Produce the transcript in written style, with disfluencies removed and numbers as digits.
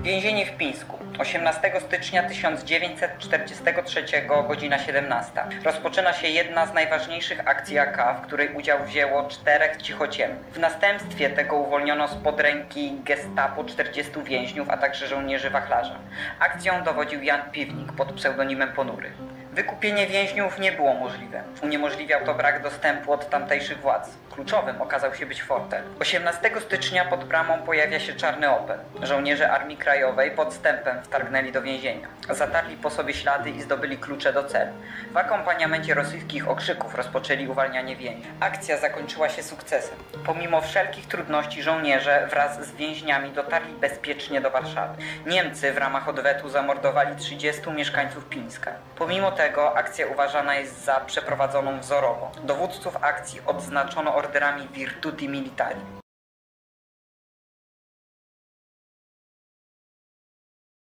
Więzienie w Pińsku. 18 stycznia 1943, godzina 17. Rozpoczyna się jedna z najważniejszych akcji AK, w której udział wzięło 4 cichociemnych. W następstwie tego uwolniono spod ręki Gestapo 40 więźniów, a także żołnierzy wachlarza. Akcją dowodził Jan Piwnik pod pseudonimem Ponury. Wykupienie więźniów nie było możliwe. Uniemożliwiał to brak dostępu od tamtejszych władz. Kluczowym okazał się być fortel. 18 stycznia pod bramą pojawia się czarny Opel. Żołnierze Armii Krajowej podstępem wtargnęli do więzienia. Zatarli po sobie ślady i zdobyli klucze do celi. W akompaniamencie rosyjskich okrzyków rozpoczęli uwalnianie więźniów. Akcja zakończyła się sukcesem. Pomimo wszelkich trudności żołnierze wraz z więźniami dotarli bezpiecznie do Warszawy. Niemcy w ramach odwetu zamordowali 30 mieszkańców Pińska. Pomimo tego akcja uważana jest za przeprowadzoną wzorowo. Dowódców akcji odznaczono orderami Virtuti Militari.